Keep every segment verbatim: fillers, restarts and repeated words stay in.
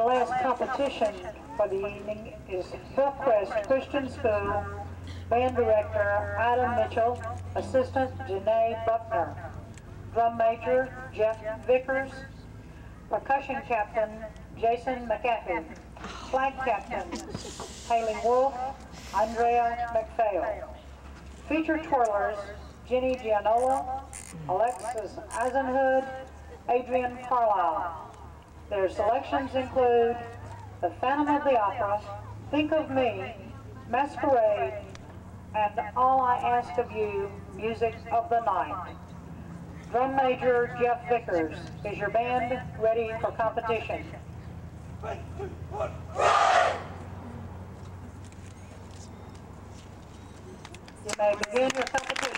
Our last competition for the evening is Hillcrest Christian School Band Director Ida Mitchell, Assistant Janae Buckner, Drum Major Jeff Vickers, Percussion Captain Jason McAfee, Flag Captains Haley Wolf, Andrea McPhail. Featured twirlers Jenny Gianola, Alexis Eisenhood, Adrian Carlisle. Their selections include The Phantom of the Opera, Think of Me, Masquerade, and All I Ask of You, Music of the Night. Drum Major Jeff Vickers, is your band ready for competition? You may begin your competition.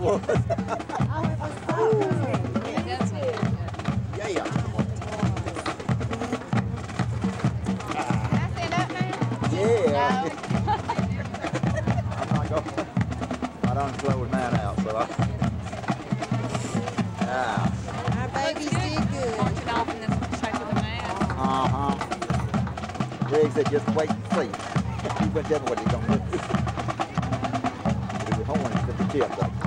was. Oh, it was so good. Yeah. Can I stand up now? Yeah. No. I'm not going. I done closed mine out, so I. Yeah. Our babies did good. Launching off in the shape of the man. Uh huh. Greg said just wait and see. He went down what he's gonna do. He was horny to the tip though.